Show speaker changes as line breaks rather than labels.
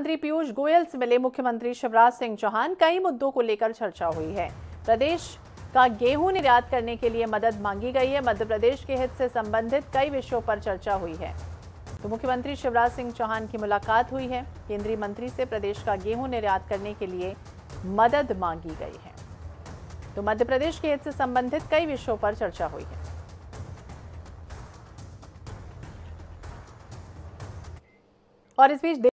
मंत्री पीयूष गोयल से मिले मुख्यमंत्री शिवराज सिंह चौहान। कई मुद्दों को लेकर चर्चा हुई है। प्रदेश का गेहूं निर्यात करने के लिए मदद मांगी गई है। मध्य प्रदेश के हित से संबंधित कई विषयों पर चर्चा हुई है। तो मुख्यमंत्री शिवराज सिंह चौहान की मुलाकात हुई है। केंद्रीय मंत्री से प्रदेश का गेहूं निर्यात करने के लिए मदद मांगी गई है। तो मध्य प्रदेश के हित से संबंधित कई विषयों पर चर्चा हुई है। और इस बीच